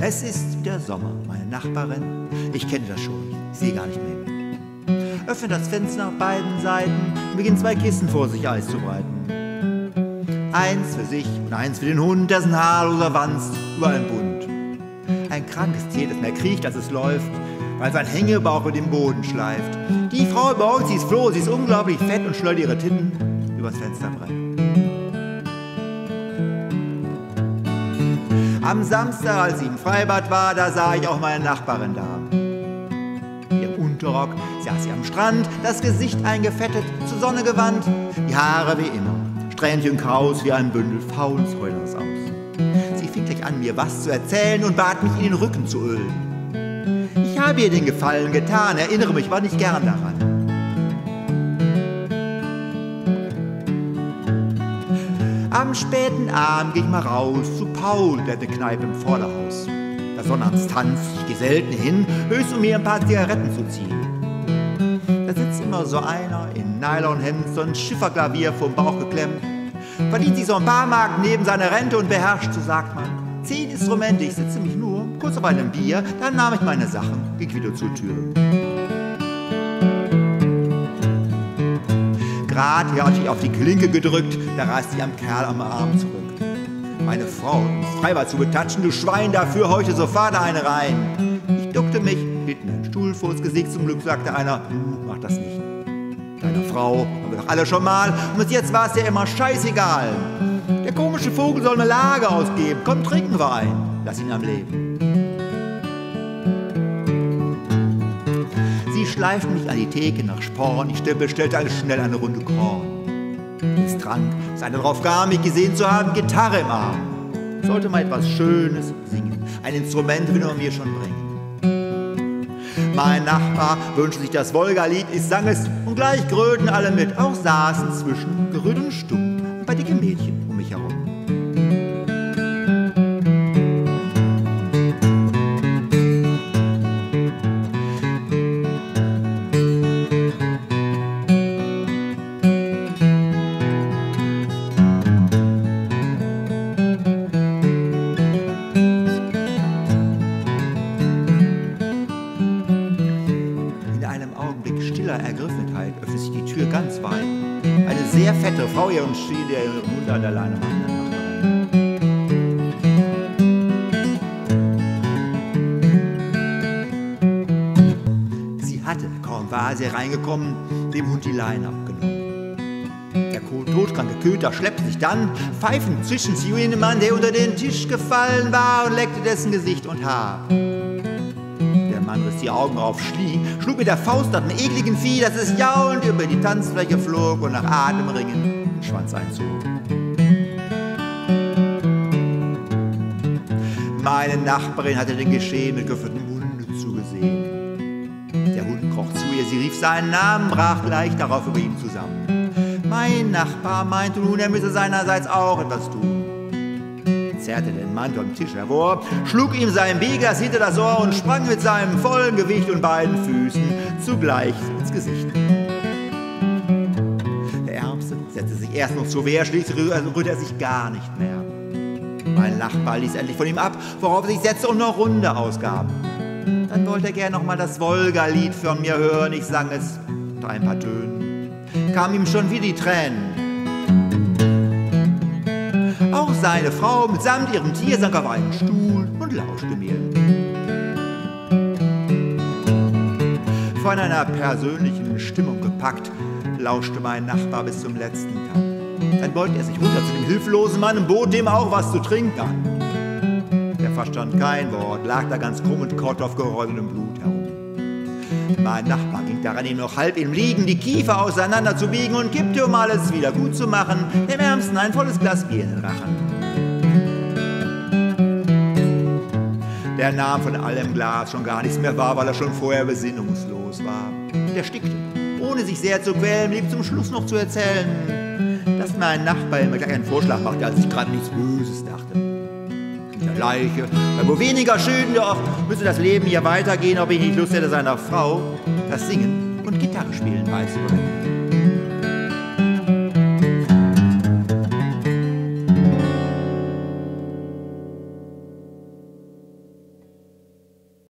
Es ist wieder Sommer, meine Nachbarin, ich kenne das schon, ich sehe gar nicht mehr hin. Öffnet das Fenster auf beiden Seiten und beginnt 2 Kissen vor sich auszubreiten. Eins für sich und eins für den Hund, dessen haarloser Wanst überall bunt. Ein krankes Tier, das mehr kriecht, als es läuft, weil sein Hängebauch über den Boden schleift. Die Frau bei uns, sie ist froh, sie ist unglaublich fett und schleudert ihre Titten übers Fensterbrett. Am Samstag, als sie im Freibad war, da sah ich auch meine Nachbarin da. Ihr Unterrock saß sie am Strand, das Gesicht eingefettet, zur Sonne gewandt, die Haare wie immer, strähnig und kraus wie ein Bündel faules Heulers aus. Sie fing gleich an, mir was zu erzählen und bat mich, in den Rücken zu ölen. Ich habe ihr den Gefallen getan, erinnere mich aber nicht gern daran. Am späten Abend ging ich mal raus zu Paul, der eine Kneipe im Vorderhaus. Da Sonnabends tanzt, ich geh selten hin, höchst um mir ein paar Zigaretten zu ziehen. Da sitzt immer so einer in Nylonhemd, so ein Schifferklavier vom Bauch geklemmt. Verdient sich so ein paar Mark neben seiner Rente und beherrscht, so sagt man, 10 Instrumente, ich sitze mich nur kurz auf einem Bier, dann nahm ich meine Sachen, ging wieder zur Tür. Grad hier hatte ich auf die Klinke gedrückt, da reißt sie am Kerl am Arm zurück. Meine Frau im Freibad zu betatschen, du Schwein, dafür heute sofort eine rein. Ich duckte mich, hielt mir einen Stuhl vors Gesicht, zum Glück sagte einer, mach das nicht. Deine Frau haben wir doch alle schon mal und bis jetzt war es ja immer scheißegal. Der komische Vogel soll eine Lage ausgeben, komm, trinken wir ein, lass ihn am Leben. Sie schleiften mich an die Theke nach Sporn, ich bestellte alles schnell eine Runde Korn. Es trank, bis einer drauf kam, mich gesehen zu haben, Gitarre im Arm. Sollte mal etwas Schönes singen, ein Instrument will man mir schon bringen. Mein Nachbar wünschte sich das Wolga-Lied, ich sang es und gleich grölten alle mit, auch saßen zwischen gerührt und stumm ein paar dicke Mädchen um mich herum. Ergriffenheit öffnet sich die Tür ganz weit. Eine sehr fette Frau hier und schien der Hund an der Leine machen. Sie hatte, kaum war sie reingekommen, dem Hund die Leine abgenommen. Der todkranke Köter schleppte sich dann, pfeifend zwischen zu jenem Mann, der unter den Tisch gefallen war und leckte dessen Gesicht und Haar. Der Mann riss die Augen auf, schlug mit der Faust nach dem ekligen Vieh, das es jaulend über die Tanzfläche flog und nach Atemringen den Schwanz einzog. Meine Nachbarin hatte den Geschehen mit geöffnetem Munde zugesehen. Der Hund kroch zu ihr, sie rief seinen Namen, brach gleich darauf über ihm zusammen. Mein Nachbar meinte nun, er müsse seinerseits auch etwas tun. Zerrte den Mantel am Tisch hervor, schlug ihm seinen Biegers hinter das Ohr und sprang mit seinem vollen Gewicht und beiden Füßen zugleich ins Gesicht. Der Ärmste setzte sich erst noch zur Wehr, schließlich rührte er sich gar nicht mehr. Mein Nachbar ließ endlich von ihm ab, worauf er sich setzte und noch Runde ausgab. Dann wollte er gern noch mal das Wolga-Lied von mir hören, ich sang es unter ein paar Tönen. Kamen ihm schon wieder die Tränen. Auch seine Frau mitsamt ihrem Tier sank auf einen Stuhl und lauschte mir. Von einer persönlichen Stimmung gepackt, lauschte mein Nachbar bis zum letzten Tag. Dann beugte er sich runter zu dem hilflosen Mann und bot dem auch was zu trinken an. Der verstand kein Wort, lag da ganz krumm und kaut auf geräumeltem Blut herum. Mein Nachbar ging daran, ihm noch halb im Liegen die Kiefer auseinander zu biegen und kippte, um alles wieder gut zu machen, dem Ärmsten ein volles Glas Bier in den Rachen. Der nahm von allem Glas schon gar nichts mehr wahr, weil er schon vorher besinnungslos war. Der stickte, ohne sich sehr zu quälen, blieb zum Schluss noch zu erzählen, dass mein Nachbar mir gleich einen Vorschlag machte, als ich gerade nichts Böses dachte. Der Leiche, weil wo weniger schön doch, müsse das Leben hier weitergehen, ob ich nicht Lust hätte, seiner Frau das Singen und Gitarre spielen beizubringen.